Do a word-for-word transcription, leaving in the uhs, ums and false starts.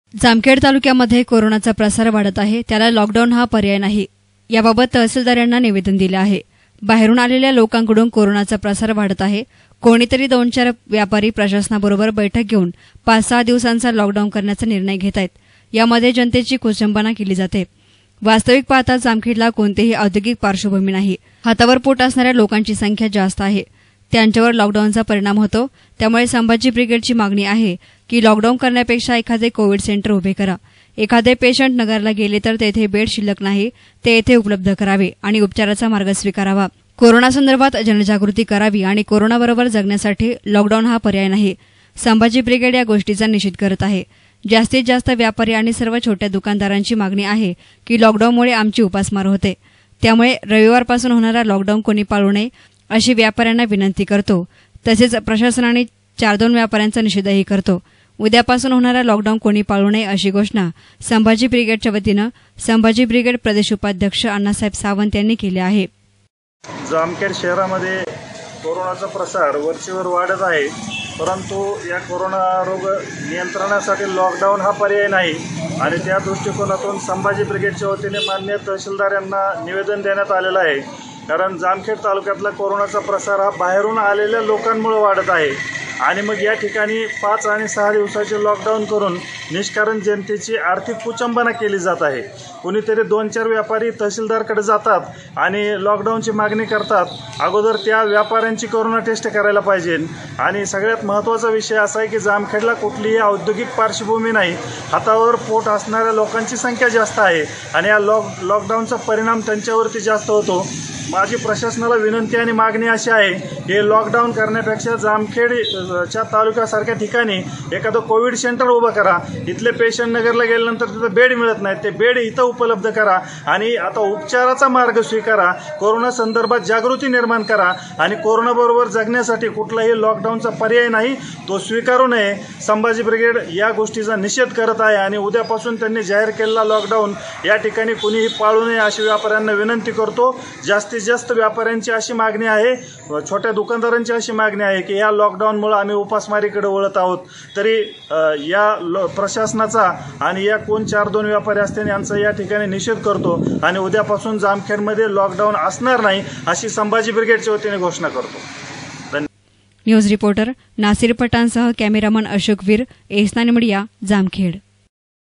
जामखेड तालुक्यामध्ये कोरोनाचा प्रसार वाढत आहे, त्याला लॉकडाऊन हा पर्याय नाही, याबाबत तहसीलदार यांना निवेदन दिले आहे। बाहेरून आलेल्या लोकांकडून कोरोनाचा प्रसार वाढत आहे। कोणीतरी दोन चार व्यापारी प्रशासनाबरोबर बैठक घेऊन पाच सहा दिवसांचा लॉकडाऊन करण्याचा निर्णय घेत आहेत। यामध्ये जनतेची कुचंबना केली जाते। वास्तविक पाहता जामखेडला कोणतेही औद्योगिक पार्श्वभूमी नाही। हातावर पोट असणाऱ्या लोकांची संख्या जास्त आहे, त्यांच्यावर लॉकडाऊनचा परिणाम होतो। त्यामुळे संभाजी ब्रिगेडची मागणी आहे की लॉकडाऊन करण्यापेक्षा एखादे कोविड सेंटर उभे करा। एखादे पेशंट नगरला गेले तर तेथे बेड शिल्लक नाही, ते येथे उपलब्ध करावे आणि उपचाराचा मार्ग स्वीकारावा। कोरोना संदर्भात जनजागृती करावी आणि कोरोनाबरोबर जगण्यासाठी लॉकडाऊन हा पर्याय नाही। संभाजी ब्रिगेड या गोष्टीचा निषेध करत आहे। जास्तीत जास्त व्यापारी आणि सर्व छोट्या दुकानदारांची मागणी आहे की लॉकडाऊनमुळे आमची उपासमार होते, त्यामुळे रविवारपासून होणारा लॉकडाऊन कोणी पाळू नये अशी व्यापाऱ्यांना विनंती करतो। तसेच प्रशासनाने चार दोन व्यापाऱ्यांचा निषेधही करतो। उद्यापासून होणारा लॉकडाऊन कोणी पाळू नये अशी घोषणा संभाजी ब्रिगेडच्या वतीनं संभाजी ब्रिगेड प्रदेश उपाध्यक्ष अण्णासाहेब सावंत यांनी केली आहे। जामखेड शहरामध्ये कोरोनाचा प्रसार वरचेवर वाढत आहे, परंतु या कोरोना रोग नियंत्रणासाठी लॉकडाऊन हा पर्याय नाही आणि त्या दृष्टिकोनातून संभाजी ब्रिगेडच्या वतीने माननीय तहसीलदार यांना निवेदन देण्यात आलेलं आहे। कारण जामखेड तालुक्यातला कोरोनाचा प्रसार हा बाहेरून आलेल्या लोकांमुळे वाढत आहे आणि मग या ठिकाणी पाच आणि सहा दिवसाचे लॉकडाऊन करून निष्कारण जनतेची आर्थिक कुचंबना केली जात आहे। कुणीतरी दोन चार व्यापारी तहसीलदारकडे जातात आणि लॉकडाऊनची मागणी करतात। अगोदर त्या व्यापाऱ्यांची कोरोना टेस्ट करायला पाहिजे आणि सगळ्यात महत्त्वाचा विषय असा आहे की जामखेडला कुठलीही औद्योगिक पार्श्वभूमी नाही, हातावर पोट असणाऱ्या लोकांची संख्या जास्त आहे आणि या लॉक लॉकडाऊनचा परिणाम त्यांच्यावरती जास्त होतो। माझी प्रशासनाला विनंती आणि मागणी अशी आहे की लॉकडाऊन करण्यापेक्षा जामखेडच्या तालुक्यासारख्या ठिकाणी एखादं कोविड सेंटर उभं करा। इथले पेशंट नगरला गेल्यानंतर तिथं बेड मिळत नाहीत, ते बेड इथं उपलब्ध करा आणि आता उपचाराचा मार्ग स्वीकारा। कोरोना संदर्भात जागृती निर्माण करा आणि कोरोनाबरोबर जगण्यासाठी कुठलाही लॉकडाऊनचा पर्याय नाही, तो स्वीकारू नये। संभाजी ब्रिगेड या गोष्टीचा निषेध करत आहे आणि उद्यापासून त्यांनी जाहीर केलेला लॉकडाऊन या ठिकाणी कुणीही पाळू नये अशी व्यापाऱ्यांना विनंती करतो। जास्तीत जास्त व्यापाऱ्यांची अशी मागणी आहे, छोट्या दुकानदारांची अशी मागणी आहे की या लॉकडाऊनमुळे आम्ही उपासमारीकडे वळत आहोत। तरी या प्रशासनाचा आणि या कोण चार दोन व्यापारी असतील यांचा या ठिकाणी निषेध करतो आणि उद्यापासून जामखेडमध्ये लॉकडाऊन असणार नाही अशी संभाजी ब्रिगेडच्या वतीने घोषणा करतो। न्यूज रिपोर्टर नासिर पठाणसह कॅमेरामन अशोक वीर, एसनान मीडिया, जामखेड।